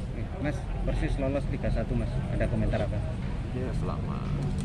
Mas, Persis lolos 3-1 Mas. Ada komentar apa? Ya selamat.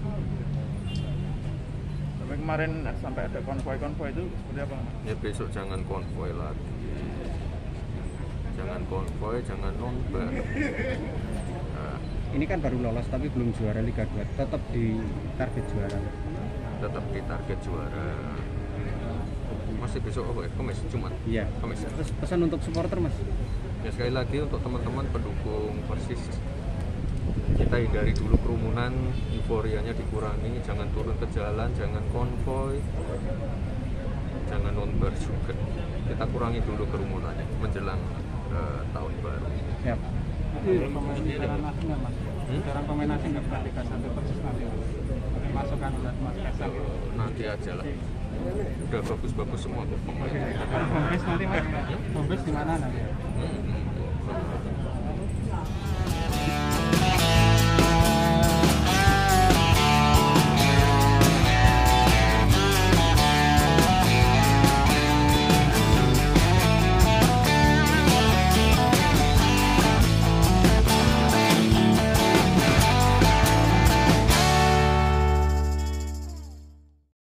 Tapi kemarin sampai ada konvoi itu seperti apa Mas? Ya besok jangan konvoi lagi. Jangan konvoi, jangan nobar. Nah, Ini kan baru lolos tapi belum juara Liga 2. Tetap di target juara. tetap di target juara. Masih besok apa ya? Kamis, Jumat. Iya. Kamis. Terus pesan untuk supporter Mas. Ya sekali lagi untuk teman-teman pendukung Persis, kita hindari dulu kerumunan, euforianya dikurangi, jangan turun ke jalan, jangan konvoy, jangan nonbar juga. Kita kurangi dulu kerumunannya menjelang tahun baru. Siap. Pemain asing nggak Mas? Sekarang pemain asing nggak berarti satu Persis nanti Mas? Masukan buat Mas Kaisang. Nanti aja lah. Udah bagus-bagus semua kok pemain. Home base nanti Mas? Home base di mana nanti? Hmm.